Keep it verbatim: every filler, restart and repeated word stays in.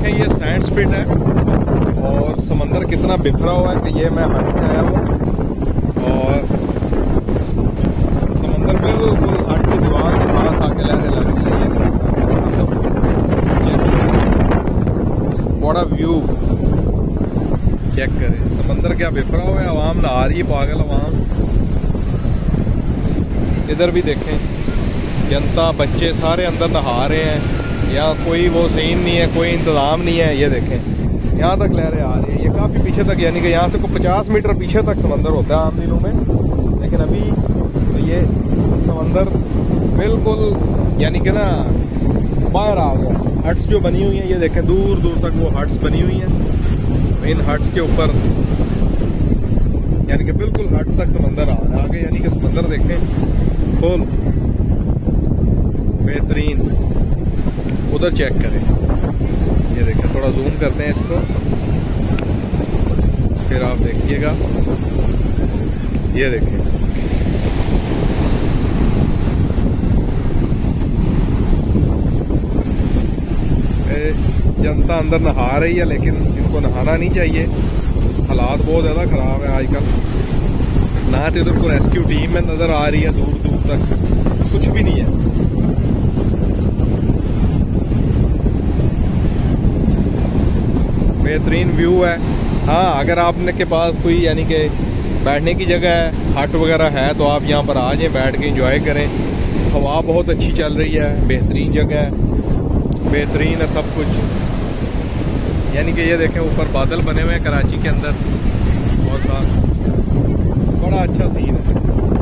देखें ये sand spit है और समंदर कितना बिखरा हुआ है कि ये मैं हट के आया हूँ और समंदर बिल्कुल हट की दीवार के साथ आके लहरें लग रही है। बड़ा व्यू चेक करें, समंदर क्या बिखरा हुआ है, आवाम नहा रही है, पागल आवाम। इधर भी देखें जनता, बच्चे सारे अंदर नहा रहे हैं, यहाँ कोई वो सीन नहीं है, कोई इंतज़ाम नहीं है। ये देखें यहाँ तक लहरें आ रही है, ये काफ़ी पीछे तक, यानी कि यहाँ से कोई पचास मीटर पीछे तक समंदर होता है आम दिनों में, लेकिन अभी तो ये समंदर बिल्कुल यानी कि ना बाहर आ गया। हट्स जो बनी हुई हैं ये देखें, दूर दूर तक वो हट्स बनी हुई हैं, इन हट्स के ऊपर यानी कि बिल्कुल हट्स तक समंदर आ रहा है आगे, यानी कि समंदर देखें फुल बेहतरीन। उधर चेक करें, ये देखें, थोड़ा जूम करते हैं इसको, फिर आप देखिएगा, ये देखें जनता अंदर नहा रही है, लेकिन इनको नहाना नहीं चाहिए, हालात बहुत ज़्यादा ख़राब है आजकल। ना तो इधर को रेस्क्यू टीम में नज़र आ रही है, दूर दूर तक कुछ भी नहीं है। बेहतरीन व्यू है। हाँ, अगर आपने के पास कोई यानी कि बैठने की जगह है, हट वगैरह है, तो आप यहाँ पर आ जाएं, बैठ के एंजॉय करें। हवा बहुत अच्छी चल रही है, बेहतरीन जगह है, बेहतरीन है सब कुछ। यानी कि ये देखें ऊपर बादल बने हुए हैं कराची के अंदर बहुत सारा, बड़ा अच्छा सीन है।